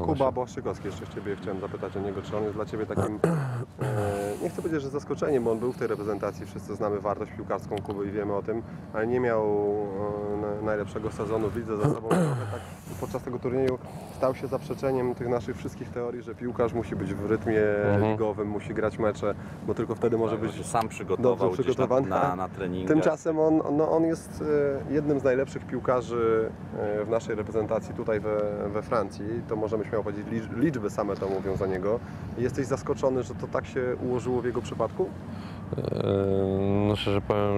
Kuba Błaszczykowski, jeszcze Ciebie chciałem zapytać o niego, czy on jest dla Ciebie takim, nie chcę powiedzieć, że zaskoczeniem, bo on był w tej reprezentacji, wszyscy znamy wartość piłkarską Kuby i wiemy o tym, ale nie miał najlepszego sezonu w lidze za sobą. Trochę tak podczas tego turnieju stał się zaprzeczeniem tych naszych wszystkich teorii, że piłkarz musi być w rytmie ligowym, musi grać mecze, bo tylko wtedy może być Że sam przygotował dobrze gdzieś przygotowany. na treningach. Tymczasem on jest jednym z najlepszych piłkarzy w naszej reprezentacji tutaj we Francji. To możemy śmiało powiedzieć, liczby same to mówią za niego. Jesteś zaskoczony, że to tak się ułożyło w jego przypadku? No szczerze powiem,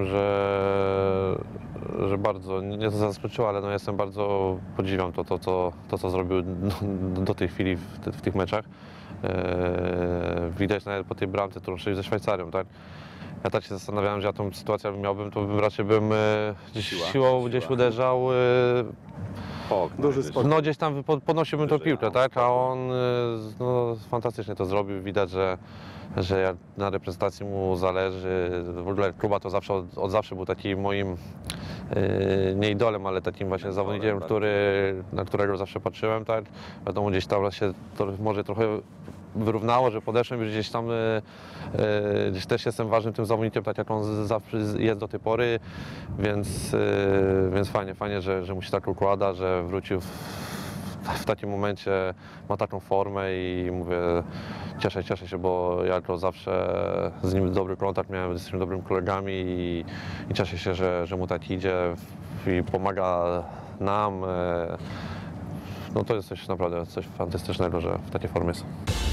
że bardzo, nie to zaskoczyło, ale no jestem bardzo, podziwiam to co zrobił do tej chwili w tych meczach. Widać nawet po tej bramce, którą strzelił ze Szwajcarią, tak? Ja tak się zastanawiałem, że ja tą sytuację miałbym, to bym raczej siłą gdzieś uderzał. Duży spokój. No gdzieś tam podnosiłbym tą piłkę, tak? A on no, fantastycznie to zrobił. Widać, że jak na reprezentacji mu zależy. W ogóle Kuba to zawsze, od zawsze był takim moim nie idolem, ale takim właśnie zawodnikiem, na którego zawsze patrzyłem, tak? Wiadomo, gdzieś tam się to może trochę wyrównało, że podeszłem już gdzieś tam, gdzieś też jestem ważnym tym zawodnikiem, tak jak on zawsze jest do tej pory, więc fajnie, że mu się tak układa, że wrócił w takim momencie, ma taką formę i mówię, cieszę się, bo ja to zawsze z nim dobry kontakt miałem, jesteśmy dobrymi kolegami i cieszę się, że mu tak idzie i pomaga nam. No to jest coś naprawdę coś fantastycznego, że w takiej formie jest.